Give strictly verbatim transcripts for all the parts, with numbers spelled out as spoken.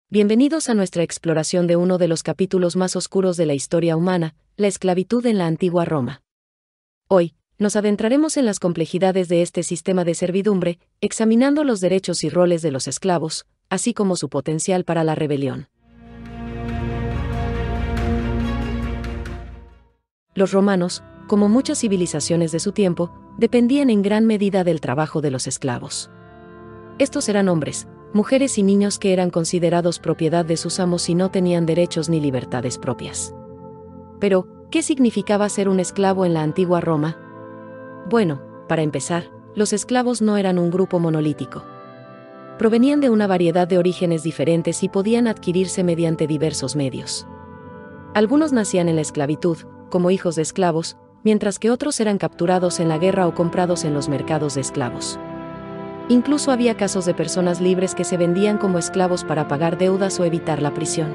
Bienvenidos a nuestra exploración de uno de los capítulos más oscuros de la historia humana, la esclavitud en la antigua Roma. Hoy, nos adentraremos en las complejidades de este sistema de servidumbre, examinando los derechos y roles de los esclavos, así como su potencial para la rebelión. Los romanos, como muchas civilizaciones de su tiempo, dependían en gran medida del trabajo de los esclavos. Estos eran hombres, mujeres y niños que eran considerados propiedad de sus amos y no tenían derechos ni libertades propias. Pero, ¿qué significaba ser un esclavo en la antigua Roma? Bueno, para empezar, los esclavos no eran un grupo monolítico. Provenían de una variedad de orígenes diferentes y podían adquirirse mediante diversos medios. Algunos nacían en la esclavitud, como hijos de esclavos, mientras que otros eran capturados en la guerra o comprados en los mercados de esclavos. Incluso había casos de personas libres que se vendían como esclavos para pagar deudas o evitar la prisión.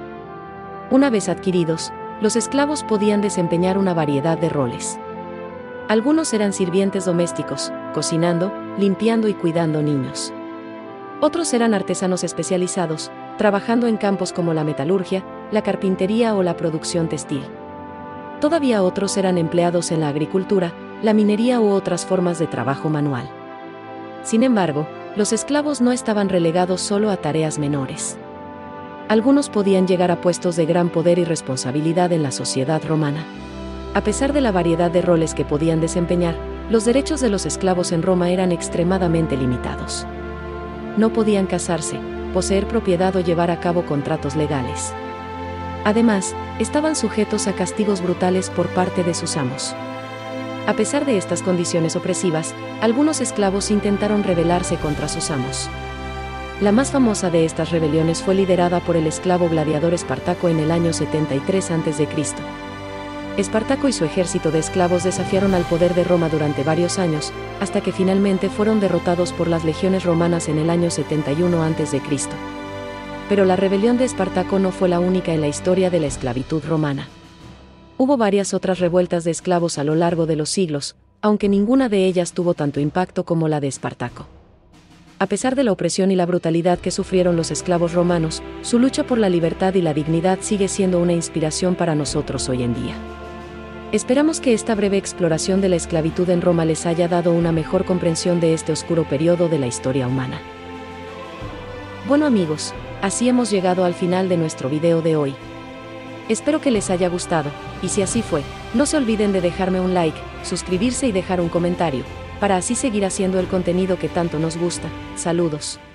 Una vez adquiridos, los esclavos podían desempeñar una variedad de roles. Algunos eran sirvientes domésticos, cocinando, limpiando y cuidando niños. Otros eran artesanos especializados, trabajando en campos como la metalurgia, la carpintería o la producción textil. Todavía otros eran empleados en la agricultura, la minería u otras formas de trabajo manual. Sin embargo, los esclavos no estaban relegados solo a tareas menores. Algunos podían llegar a puestos de gran poder y responsabilidad en la sociedad romana. A pesar de la variedad de roles que podían desempeñar, los derechos de los esclavos en Roma eran extremadamente limitados. No podían casarse, poseer propiedad o llevar a cabo contratos legales. Además, estaban sujetos a castigos brutales por parte de sus amos. A pesar de estas condiciones opresivas, algunos esclavos intentaron rebelarse contra sus amos. La más famosa de estas rebeliones fue liderada por el esclavo gladiador Espartaco en el año setenta y tres antes de Cristo Espartaco y su ejército de esclavos desafiaron al poder de Roma durante varios años, hasta que finalmente fueron derrotados por las legiones romanas en el año setenta y uno antes de Cristo Pero la rebelión de Espartaco no fue la única en la historia de la esclavitud romana. Hubo varias otras revueltas de esclavos a lo largo de los siglos, aunque ninguna de ellas tuvo tanto impacto como la de Espartaco. A pesar de la opresión y la brutalidad que sufrieron los esclavos romanos, su lucha por la libertad y la dignidad sigue siendo una inspiración para nosotros hoy en día. Esperamos que esta breve exploración de la esclavitud en Roma les haya dado una mejor comprensión de este oscuro periodo de la historia humana. Bueno amigos, así hemos llegado al final de nuestro video de hoy. Espero que les haya gustado, y si así fue, no se olviden de dejarme un like, suscribirse y dejar un comentario, para así seguir haciendo el contenido que tanto nos gusta. Saludos.